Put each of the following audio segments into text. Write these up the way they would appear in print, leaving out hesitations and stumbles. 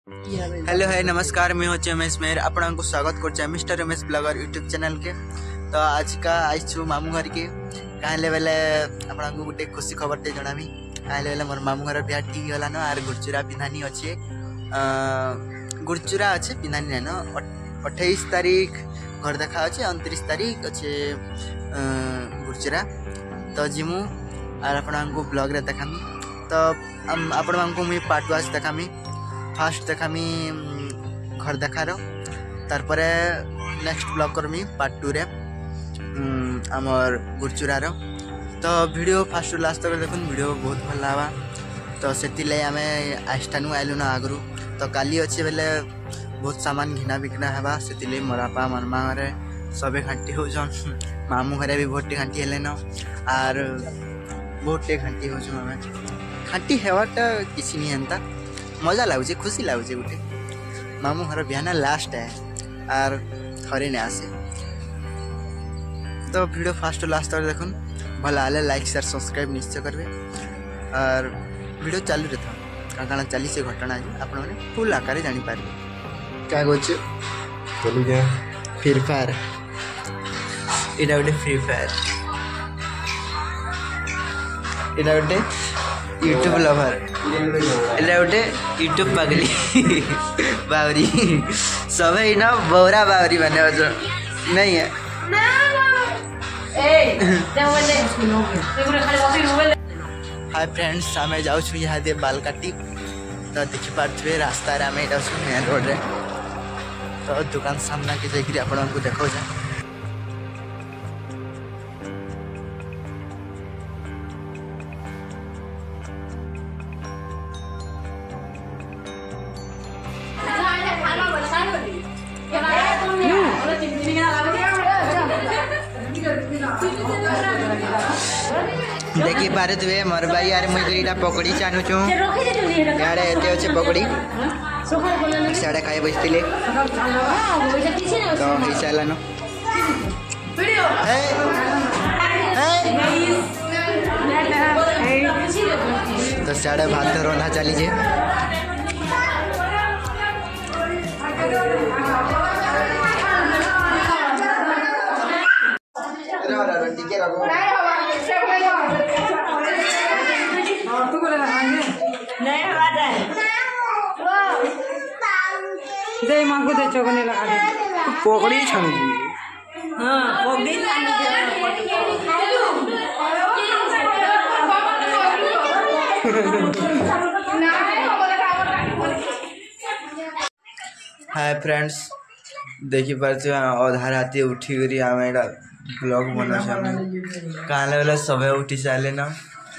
Hello है नमस्कार, मैं हूँ रमेश मेहर। आपको स्वागत कर mister Ramesh blogger YouTube channel के। तो आज का आईछु मामू घर के कहले बेले आपको गोटे खुशी खबर टे जनामी। कहले बेले मोर मामू घर बिहा ठीक गलान आर गुरचुरा पिंधानी अच्छे गुरचुरा अच्छे पिंधानी ना 28 तारीख घर देखा अच्छे 29 तारीख अच्छे गुरचुरा। तो जिमु आर आपको ब्लॉग रे देखामी। तो आपको मुझे पार्ट वाइज देखामी। फास्ट देखामी घर देखार तार नेक्स्ट ब्लॉग करमी पार्ट 2 रे आमर गुरचुरार। तो वीडियो फास्ट लास्ट तक देखुन, वीडियो बहुत भल लगा। तो से आम आइसटानु आइलु ना आगु। तो काली अच्छे बेले बहुत सामान घिना बिकना है से मोर बापा मोर माँ घरे सबे घाटी होचन। मामू घरे भी बहुत घाटी हेले न आर बहुत घाटी होचु। आम घाटी हेवाटा किसी नहीं हेन्ता मजा लगुचे, खुशी लगुचे। गोटे मामू घर बिहाना लास्ट है आर थरे नहीं आसे। तो वीडियो फास्ट लास्ट तक देखुन, भला आले लाइक शेयर सब्सक्राइब निश्चय करेंगे। और वीडियो चालू रहता काଣା चली से घटना आप फुल आकार जापर क्या कहे फ्री फायर। यहाँ गोटे फ्री फायर, यहाँ गोटे यूट्यूब लवर, एला गोटे यूट्यूब पागली बावरी सब ना बौरा बावरी बने नहीं है। हाय फ्रेंड्स, आम जाऊँ यहाँ दे बाल काटी। तो देखिपे रास्ता आम मेन रोड रे। तो दुकान सामना के जाकि आपको देखा देखी पारे तुए मोर भाई यार मुई गरीटा पकड़ी चाहनु छु। यार एते अच्छे पकड़ी साडे खाए बसतिले तो ही सालानो तो साडे भात रंधा चली जे। दे मां को दे चोकने लगा दे पकड़ी छानु जी। हां पकड़ी हाय फ्रेंड्स, देखी पारे अधा राति उठी करी आम एटा ब्लॉग बना कहले बेले सबे उठी सारे ना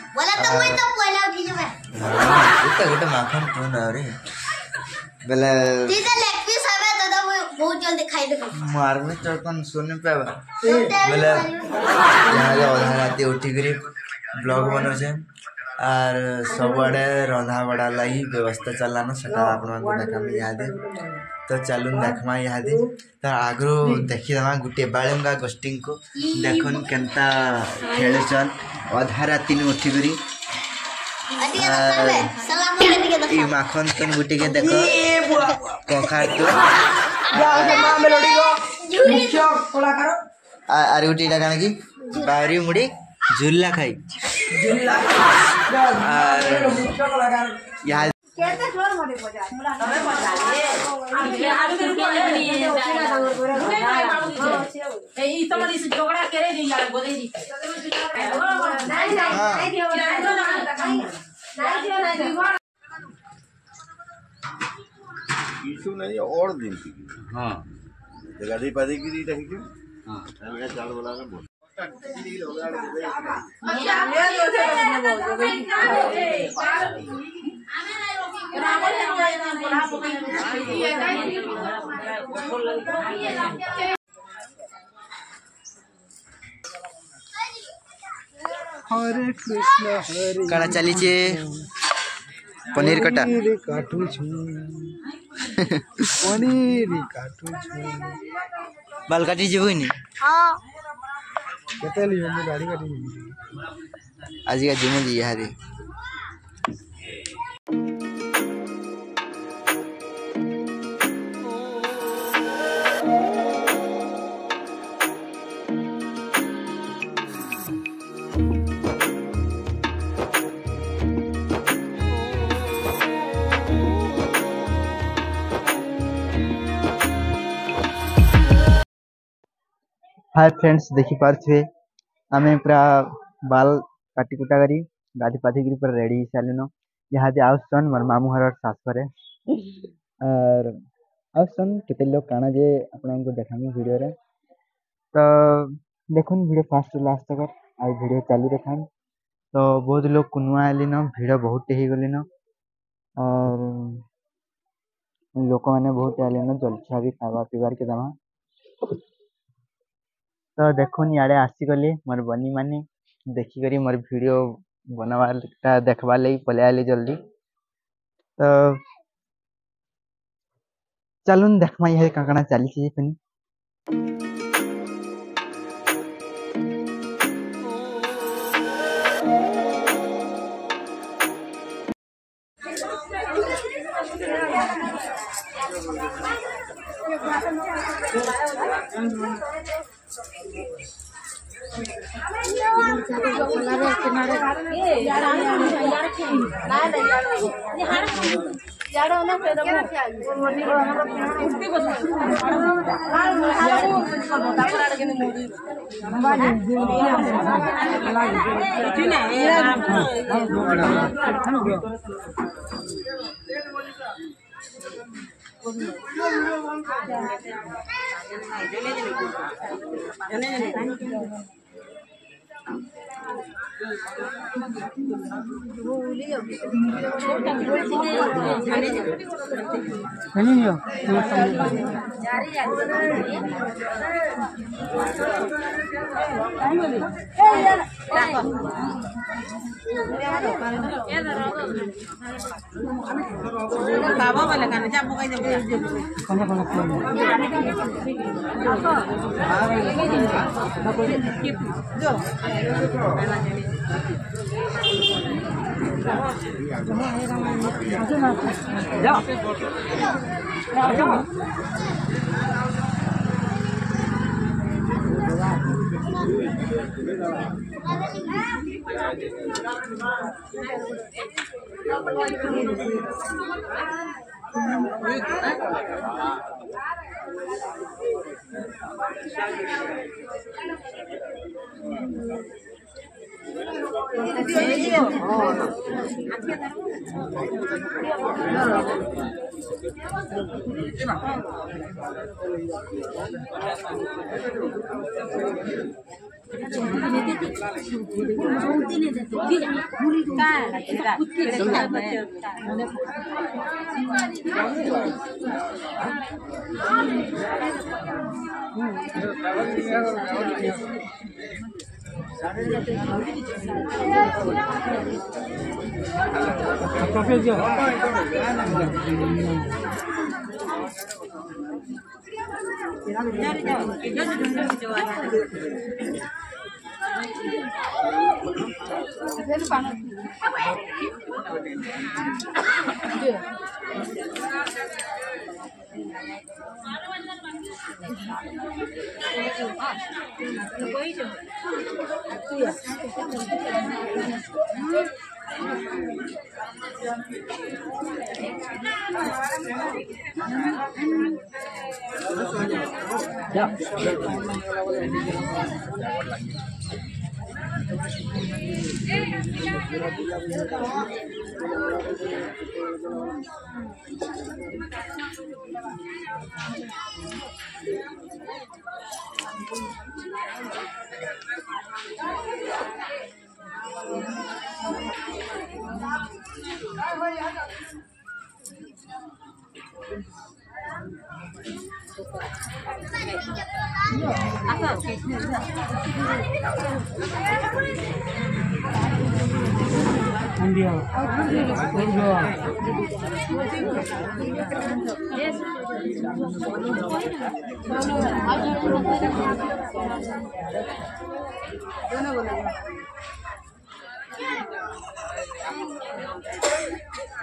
गोटे माखन फोन रे बेले मारमे चौकन सुने पावा बेले अधा राति उठी करी ब्लॉग बनौछे आर सबआड़े रंधा बड़ा लगी व्यवस्था चलानो सेटा आपको देखामी यहाँ दे। तो चलून देखमा यहाँ दे। तो आगु देखीदमा गोटे बालुंगा गोष्ठी को देखुन केनता खेलचन अधा राति उठी करी माखन तुम गुटी के देखो कखार तो आर गुटी काना की बावरी मुड़ी झुल्ला खाई यहाँ इशू नहीं और दिन की। हाँ गाड़ी पादी की दी रही क्यों? हाँ मैं चाल बोला ना बोल। हरे कृष्ण हरे काना चली छे पनीर कटा काटू छु पनीर काटू छु बाल काटी जीवनी। हां केते लियो मु गाड़ी काटी आज का जिम जी यार हाय फ्रेंड्स, देखी पार्थे आम पूरा बाल काटी कुटा करी गाधी पाधी पूरा रेडी सारे यहाँ आउन मोर मामू घर सासरे और आउन केते लोग काना जे आपको देखामी वीडियो रे। तो देखुन वीडियो फास्ट लास्ट तक आई वीडियो चालू देखाम। तो बहुत लोग कुनुआ आली न भिड़ बहुत ही गली न और लोक मैंने बहुत आले न जलछा भी खावा पीबार के दमा। तो देखुन इे आसीगली मोर बनी मानी देखिक मोर वीडियो बनवाटा देखबार लगी पलि आली जल्दी। तो चलुन देखमा ये काकड़ा चली फिर। बाबा वाला खाना चापो कहीं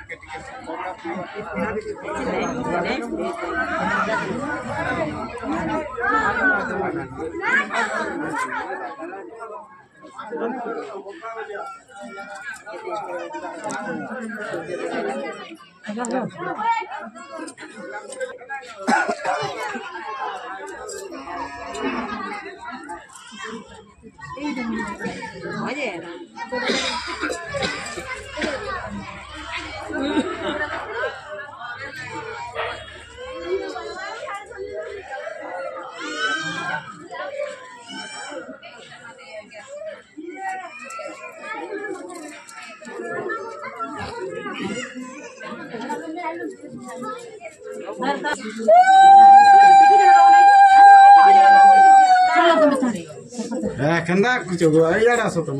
केंदा कुछ गो यार आसो तुम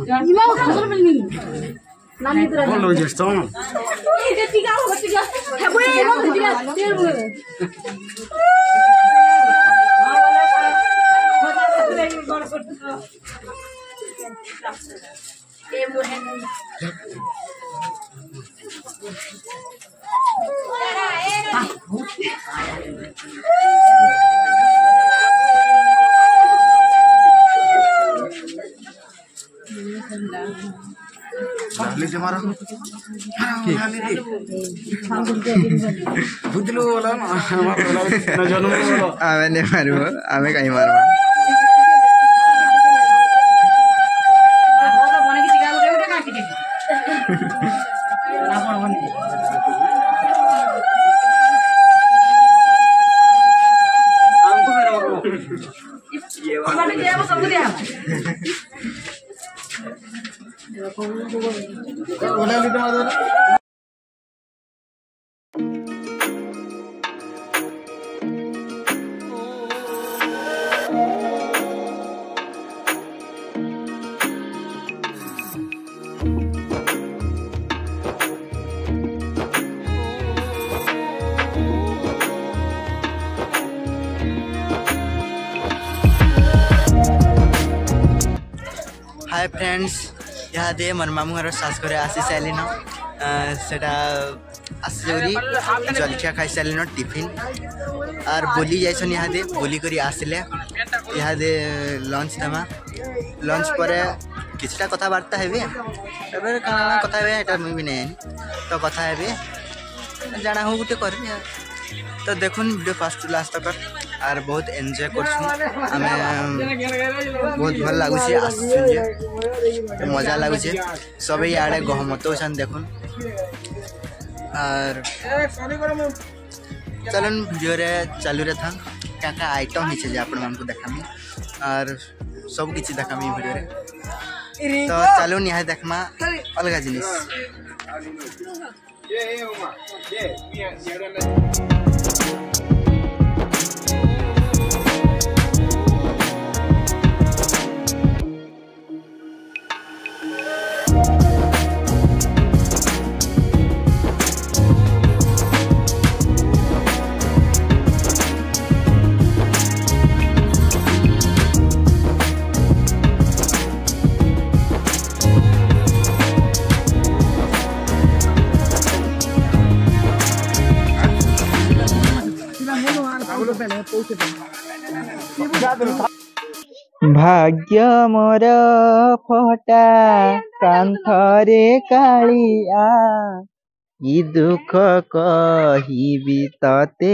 कौन लोग जस्तो मारा बुझलु वाला ना जन्म आमे नहीं मारबो आमे कहीं मारबो बोला ली तुम्हारा हाय फ्रेंड्स यहाँ दे मोर मामू घर सास घरे आसी सारिन सेटा आसरी जलखिया खाई सारिन टिफिन और बोली जाइछन यहाँ दे बोली करी आसिले यहाँ दे लंच देमा लंच पर किछटा कथबार्ता हेबे एबे काना कथा हेबे एटा मुई भी नै तो कथा हेबे जाना हो गुटे करबे तो देखुन वीडियो फास्ट टू लास्ट तक और बहुत एंजॉय करछु हमें बहुत भल लागु छे आसु मजा लागु छे सबे याडे गहमत होछन देखुन और चलन वीडियो रे चालू रे था का आइटम हिचे जे आपण मानकु देखामी और सब किछि देखामी वीडियो रे तो चालू निहा देखमा अलगा जिनिस भाग्य मोर फटा कांथरे कालिया ई दुख कहिबी तते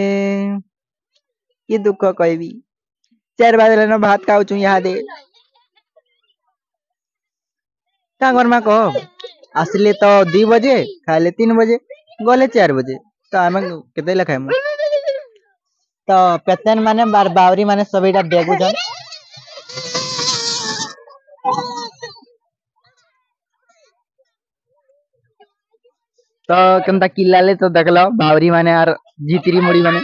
ई दुख कहबी 4 बजे न भात खाऊछु यहाँ दे का गरमा कह आसले तो 2 बजे खाले 3 बजे गले 4 बजे तो आम केते लखाइम तो पेतेन माने बावरी माने सबैटा बेगुजन तो केनता किल्लाले तो देखलो बावरी माने आर जीतरी मुड़ी माने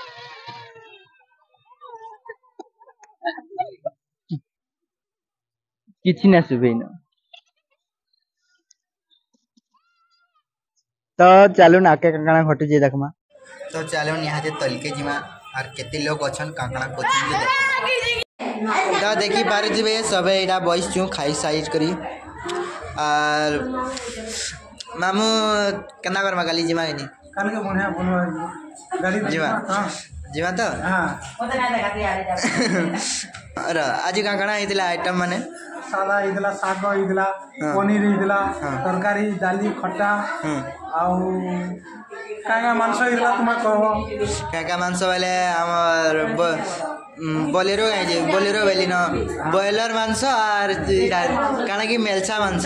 किछि ना सुबेन तो चलो नाके काकणा घटु जे देखमा तो चलो यहाँ जे तलके जिमा आर केते लोग अछन काकणा कोचिन जे देखमा तो देखि पारे जिबे सबे एटा बॉयस छु खाई साइज करी और मामू केना करबा काली जिमा कि काल के बढ़िया बनवा गाड़ी जीवा हां जीवा तो हां र आज का कणा हेतिला आइटम माने सादा इदला साग इदला पनीर इदला तरकारी दाली खट्टा आउ कागा मांस इदला तुमा कहबो काका मांस वाले हमर बोलेरो गाइजे बोलेरो बेली न बॉयलर मांस और काना की मेलसा मांस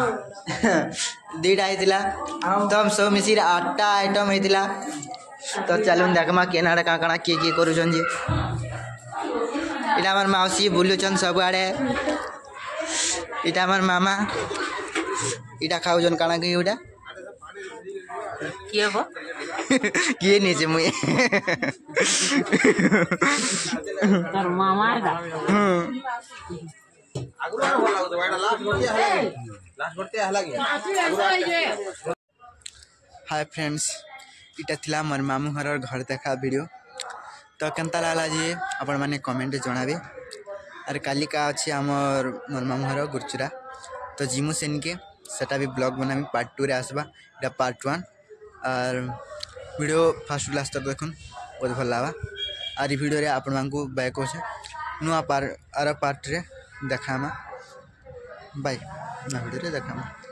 दीटा हेतिला तब सब मिसी 8टा आइटम हेतिला तो चलून देखमा केनाडा का काना के करूछन जे इटा हमर मौसी बुलुछन सब आड़े इटा हमर मामा इटा खाउछन काना की उटा किए हो किए नीचे मुई तर मामार दा हाय फ्रेंड्स इटा थिला मोर मामू घर घर देखा वीडियो तो केनता लागला जे आपण माने कमेंट जणाबे अरे काली का अछि हमर मोर मामू घर गुरचुरा तो जिमु सेन के सेटा भी ब्लॉग बनामी पार्ट 2 रे आसबा इटा पार्ट 1 और वीडियो फर्स्ट लास्ट तक देखुन बहुत भल लावा आर वीडियो रे आपण मानकू बैक होছে नुआ पार्ट रे देखामा बाय ना वीडियो रे देखामा।